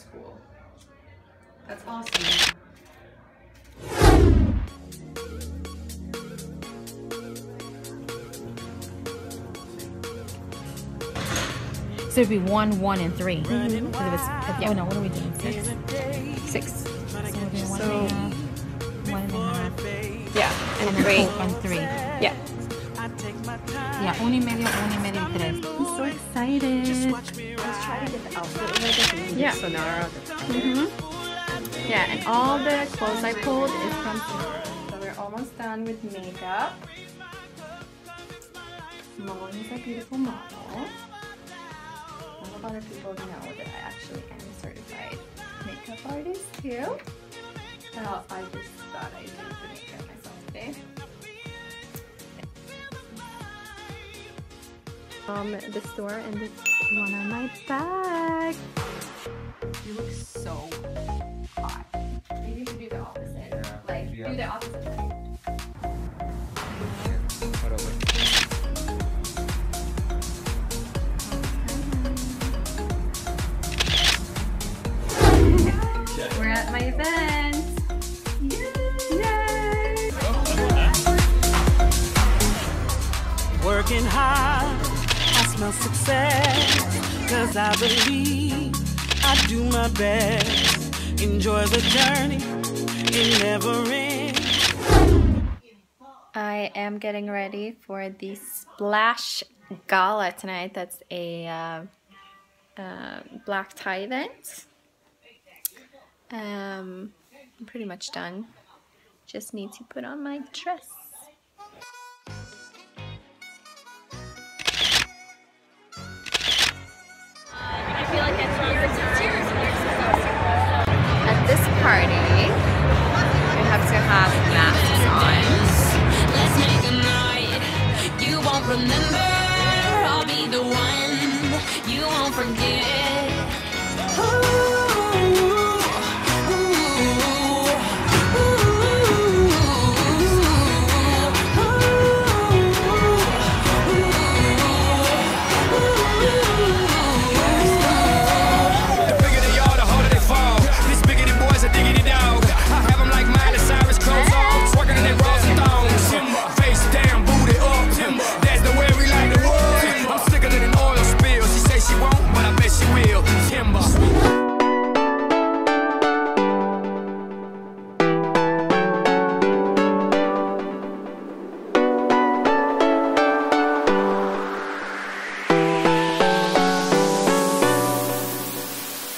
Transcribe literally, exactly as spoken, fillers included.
school. That's awesome. So it'd be one, one, and three. Mm-hmm. Because it was, yeah. Oh no, what are we doing? Six. Six. So we're doing one So, and a half, one and a half, yeah, and, and three. then hope on three. Yeah. Yeah, uno y medio, uno y medio, y tres. I'm so excited. Let's try to get the outfit a little bit. Yeah. Sonara. Mm-hmm. Yeah, and all the clothes I pulled is from Sonara. So we're almost done with makeup. Molly is a beautiful model. A lot of other people know that I actually am a certified makeup artist too. So I just thought I'd do the makeup myself today. Um, the store, and this is one on my bag. You look so hot. Maybe you should do the opposite. Like, do the opposite thing. We're at my event. Yay! Working hard, I smell success, cause I believe I do my best. Enjoy the journey, it never ends. I am getting ready for the Splash Gala tonight. That's a uh, uh, black tie event. Um, I'm pretty much done. Just need to put on my dress.